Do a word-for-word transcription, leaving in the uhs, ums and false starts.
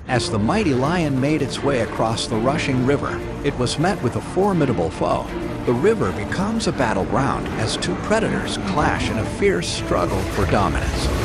As the mighty lion made its way across the rushing river, it was met with a formidable foe. The river becomes a battleground as two predators clash in a fierce struggle for dominance.